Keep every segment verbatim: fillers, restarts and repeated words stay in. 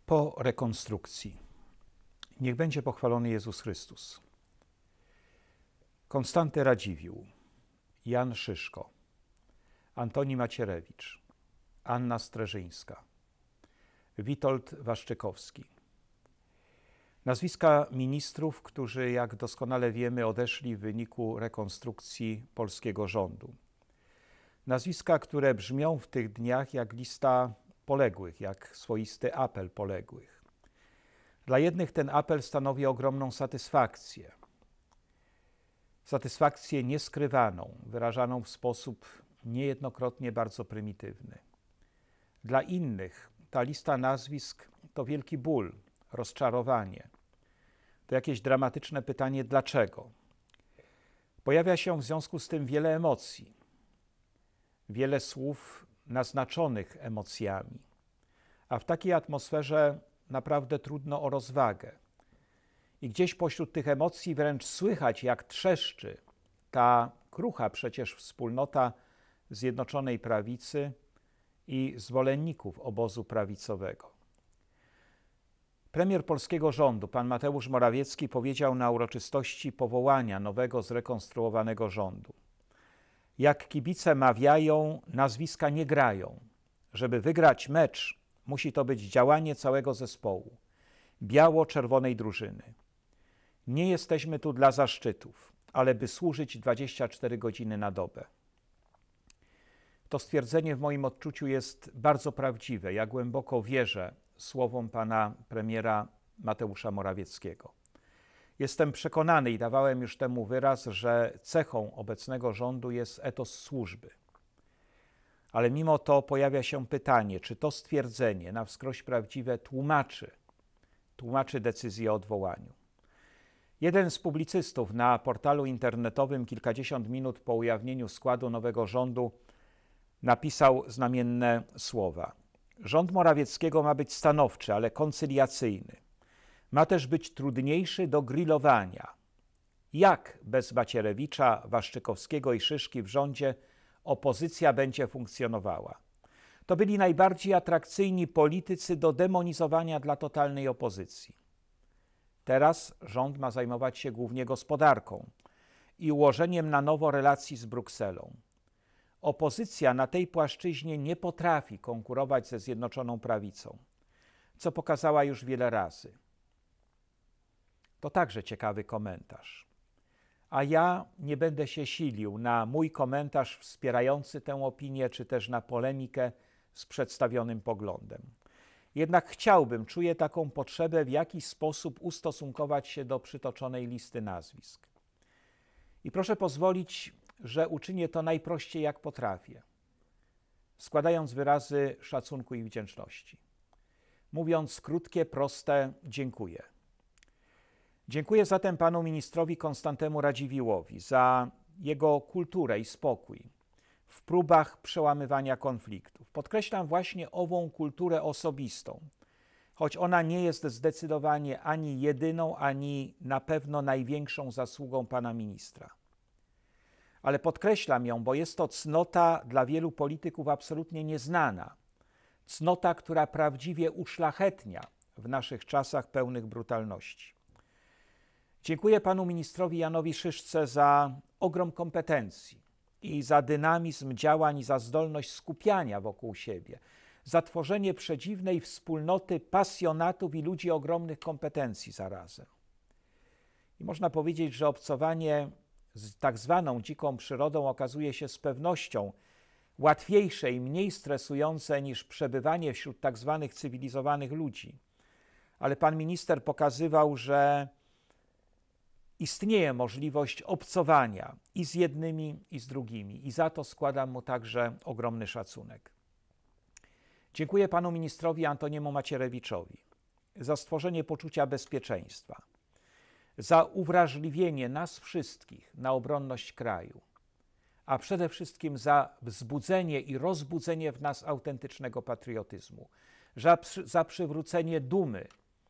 Po rekonstrukcji. Niech będzie pochwalony Jezus Chrystus. Konstanty Radziwiłł, Jan Szyszko, Antoni Macierewicz, Anna Streżyńska, Witold Waszczykowski. Nazwiska ministrów, którzy, jak doskonale wiemy, odeszli w wyniku rekonstrukcji polskiego rządu. Nazwiska, które brzmią w tych dniach jak lista poległych, jak swoisty apel poległych. Dla jednych ten apel stanowi ogromną satysfakcję. Satysfakcję nieskrywaną, wyrażaną w sposób niejednokrotnie bardzo prymitywny. Dla innych ta lista nazwisk to wielki ból, rozczarowanie. To jakieś dramatyczne pytanie dlaczego. Pojawia się w związku z tym wiele emocji, wiele słów naznaczonych emocjami, a w takiej atmosferze naprawdę trudno o rozwagę. I gdzieś pośród tych emocji wręcz słychać, jak trzeszczy ta krucha przecież wspólnota Zjednoczonej Prawicy i zwolenników obozu prawicowego. Premier polskiego rządu, pan Mateusz Morawiecki, powiedział na uroczystości powołania nowego, zrekonstruowanego rządu: jak kibice mawiają, nazwiska nie grają. Żeby wygrać mecz, musi to być działanie całego zespołu, biało-czerwonej drużyny. Nie jesteśmy tu dla zaszczytów, ale by służyć dwadzieścia cztery godziny na dobę. To stwierdzenie w moim odczuciu jest bardzo prawdziwe. Ja głęboko wierzę słowom pana premiera Mateusza Morawieckiego. Jestem przekonany i dawałem już temu wyraz, że cechą obecnego rządu jest etos służby. Ale mimo to pojawia się pytanie, czy to stwierdzenie na wskroś prawdziwe tłumaczy, tłumaczy decyzję o odwołaniu. Jeden z publicystów na portalu internetowym kilkadziesiąt minut po ujawnieniu składu nowego rządu napisał znamienne słowa. Rząd Morawieckiego ma być stanowczy, ale koncyliacyjny. Ma też być trudniejszy do grillowania. Jak bez Macierewicza, Waszczykowskiego i Szyszki w rządzie opozycja będzie funkcjonowała? To byli najbardziej atrakcyjni politycy do demonizowania dla totalnej opozycji. Teraz rząd ma zajmować się głównie gospodarką i ułożeniem na nowo relacji z Brukselą. Opozycja na tej płaszczyźnie nie potrafi konkurować ze Zjednoczoną Prawicą, co pokazała już wiele razy. To także ciekawy komentarz. A ja nie będę się silił na mój komentarz wspierający tę opinię, czy też na polemikę z przedstawionym poglądem. Jednak chciałbym, czuję taką potrzebę, w jakiś sposób ustosunkować się do przytoczonej listy nazwisk. I proszę pozwolić, że uczynię to najprościej jak potrafię, składając wyrazy szacunku i wdzięczności. Mówiąc krótkie, proste dziękuję. Dziękuję zatem panu ministrowi Konstantemu Radziwiłłowi za jego kulturę i spokój w próbach przełamywania konfliktów. Podkreślam właśnie ową kulturę osobistą, choć ona nie jest zdecydowanie ani jedyną, ani na pewno największą zasługą pana ministra. Ale podkreślam ją, bo jest to cnota dla wielu polityków absolutnie nieznana. Cnota, która prawdziwie uszlachetnia w naszych czasach pełnych brutalności. Dziękuję panu ministrowi Janowi Szyszce za ogrom kompetencji i za dynamizm działań i za zdolność skupiania wokół siebie, za tworzenie przedziwnej wspólnoty pasjonatów i ludzi ogromnych kompetencji zarazem. I można powiedzieć, że obcowanie z tak zwaną dziką przyrodą okazuje się z pewnością łatwiejsze i mniej stresujące niż przebywanie wśród tak zwanych cywilizowanych ludzi. Ale pan minister pokazywał, że istnieje możliwość obcowania i z jednymi, i z drugimi. I za to składam mu także ogromny szacunek. Dziękuję panu ministrowi Antoniemu Macierewiczowi za stworzenie poczucia bezpieczeństwa, za uwrażliwienie nas wszystkich na obronność kraju, a przede wszystkim za wzbudzenie i rozbudzenie w nas autentycznego patriotyzmu, za, za przywrócenie dumy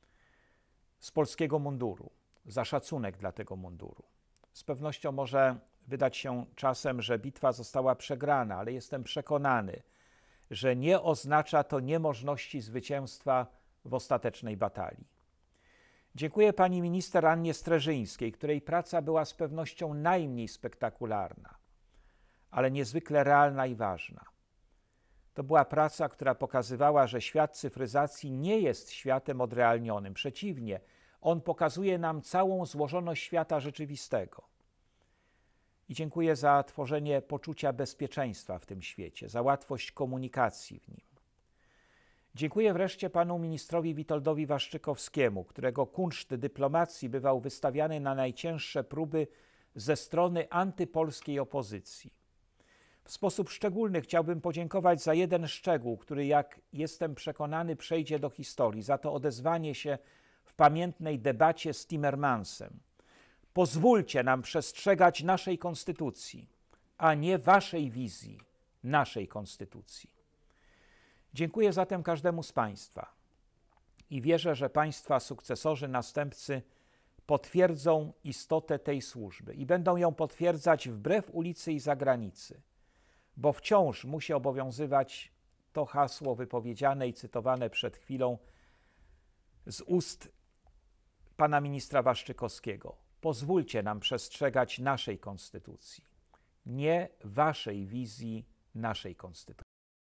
z polskiego munduru, za szacunek dla tego munduru. Z pewnością może wydać się czasem, że bitwa została przegrana, ale jestem przekonany, że nie oznacza to niemożności zwycięstwa w ostatecznej batalii. Dziękuję pani minister Annie Streżyńskiej, której praca była z pewnością najmniej spektakularna, ale niezwykle realna i ważna. To była praca, która pokazywała, że świat cyfryzacji nie jest światem odrealnionym. Przeciwnie, on pokazuje nam całą złożoność świata rzeczywistego. I dziękuję za tworzenie poczucia bezpieczeństwa w tym świecie, za łatwość komunikacji w nim. Dziękuję wreszcie panu ministrowi Witoldowi Waszczykowskiemu, którego kunszt dyplomacji bywał wystawiany na najcięższe próby ze strony antypolskiej opozycji. W sposób szczególny chciałbym podziękować za jeden szczegół, który, jak jestem przekonany, przejdzie do historii, za to odezwanie się w pamiętnej debacie z Timmermansem. Pozwólcie nam przestrzegać naszej konstytucji, a nie waszej wizji naszej konstytucji. Dziękuję zatem każdemu z państwa i wierzę, że państwa sukcesorzy, następcy potwierdzą istotę tej służby i będą ją potwierdzać wbrew ulicy i zagranicy, bo wciąż musi obowiązywać to hasło wypowiedziane i cytowane przed chwilą z ust pana ministra Waszczykowskiego. Pozwólcie nam przestrzegać naszej konstytucji, nie waszej wizji naszej konstytucji.